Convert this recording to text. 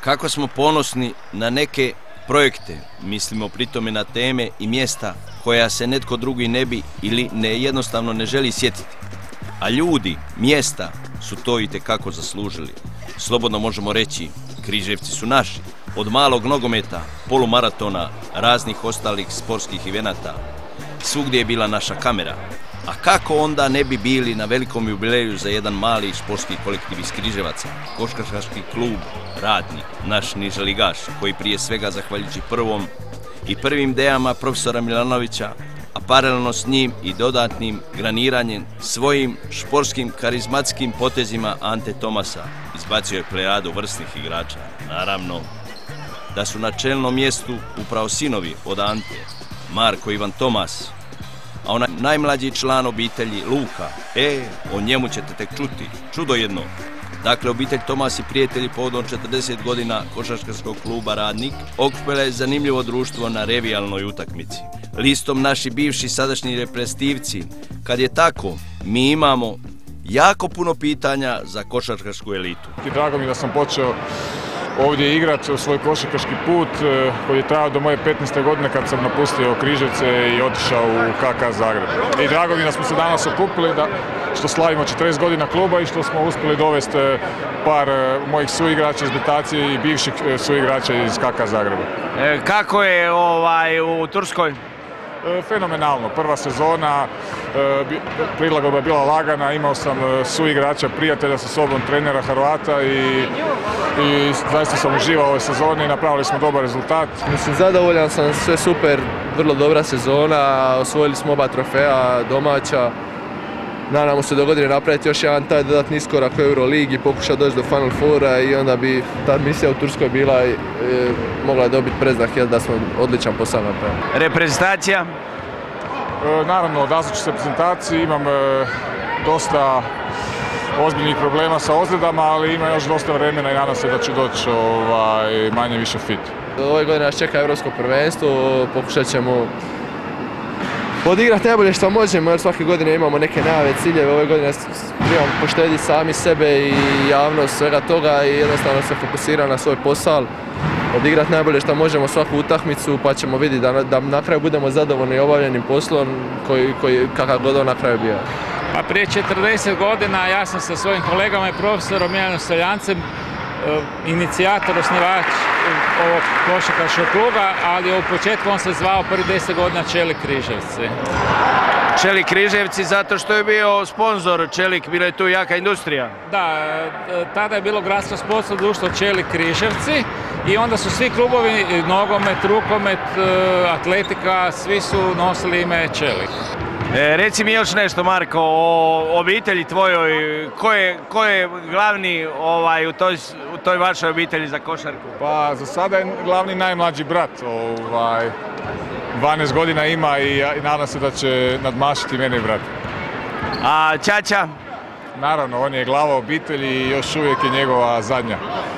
Kako smo ponosni na neke projekte, mislimo pritome na teme i mjesta koja se netko drugi ne bi ili jednostavno ne želi sjetiti. A ljudi, mjesta su to itekako zaslužili. Slobodno možemo reći, Križevci su naši. Od malog nogometa, polumaratona, raznih ostalih sportskih evenata, svugdje je bila naša kamera. A kako onda ne bi bili na velikom jubileju za jedan mali sportski kolektiv iz Križevaca, košarkaški klub Radnik, naš niželigaš, koji prije svega zahvaljujući prvim idejama profesora Milanovića, a paralelno s njim i dodatnim graniranjem svojim športskim karizmatskim potezima Ante Tomasa izbacio je plejadu vrsnih igrača. Naravno da su na čelnom mjestu upravo sinovi od Ante, Marko Ivan Tomas, a onaj najmlađi član obitelji Luka, o njemu ćete tek čuti, čudo jedno. Dakle, obitelj Tomas i prijatelji povodom 40 godina košarkaškog kluba Radnik okupila je zanimljivo društvo na revijalnoj utakmici. Listom naši bivši sadašnji reprezentativci. Kad je tako, mi imamo jako puno pitanja za košarkašku elitu. Drago mi da sam počeo ovdje igrati svoj košarkaški put koji je trajao do moje 15. godine kad sam napustio Križevce i otišao u KK Zagreb. I drago mi da smo se danas okupili, što slavimo 40 godina kluba i što smo uspjeli dovesti par mojih suigrača iz Betacije i bivših suigrača iz KK Zagreba. Kako je u Turskoj? Fenomenalno. Prva sezona, prilagodba je bila lagana, imao sam suigrača, prijatelja sa sobom, trenera Hrvata i zaista sam uživao u ovoj sezoni i napravili smo dobar rezultat. Mislim, zadovoljan sam, sve super, vrlo dobra sezona, osvojili smo oba trofeja domaća. Nadamo se do godine napraviti još jedan taj dodatni iskorak u Euroligi, pokušati doći do Final Foura i onda bi ta misija u Turskoj bila mogla dobiti predznak da smo odličan posao napravili. Reprezentacija? Naravno, odazvat ću se reprezentaciji, imam dosta ozbiljnih problema sa ozljedama, ali ima još dosta vremena i nadam se da ću doći manje više fit. Ove godine nas čeka Europsko prvenstvo, pokušat ćemo odigrati najbolje što možemo jer svake godine imamo neke najave, ciljeve. Ove godine trebamo poštediti sami sebe i javnost svega toga i jednostavno se fokusirati na svoj posao. Odigrati najbolje što možemo svaku utakmicu pa ćemo vidjeti da na kraju budemo zadovoljni obavljenim poslom kakav god on na kraju bio. Pa prije 40 godina ja sam sa svojim kolegama i profesorom Milanom Seljancem inicijator, osnivač ovog košarkaškog kluba, ali u početku on se zvao prvi 10 godina Čelik Križevci. Čelik Križevci zato što je bio sponzor Čelik, bila je tu jaka industrija. Da, tada je bilo gradsko sportsko društvo Čelik Križevci i onda su svi klubovi, nogomet, rukomet, atletika, svi su nosili ime Čelik. Reci mi još nešto, Marko, o obitelji tvojoj, ko je glavni u toj vašoj obitelji za košarku? Pa za sada je glavni najmlađi brat, 12 godina ima i nadam se da će nadmašiti mene i brat. A ćaća? Naravno, on je glava obitelji i još uvijek je njegova zadnja.